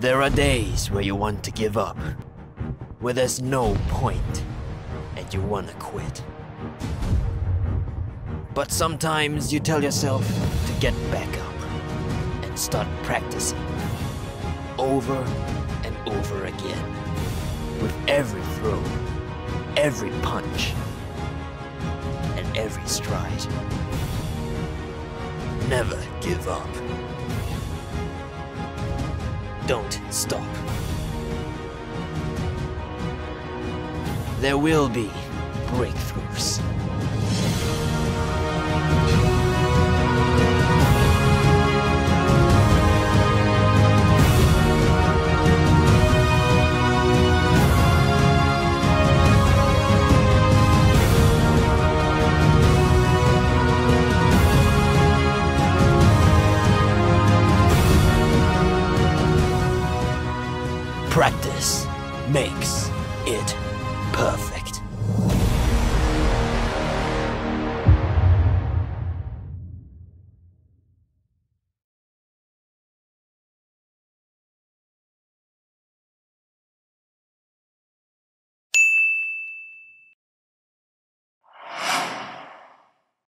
There are days where you want to give up, where there's no point, and you want to quit. But sometimes you tell yourself to get back up and start practicing over and over again. With every throw, every punch, and every stride. Never give up. Don't stop. There will be breakthroughs. Practice makes it perfect.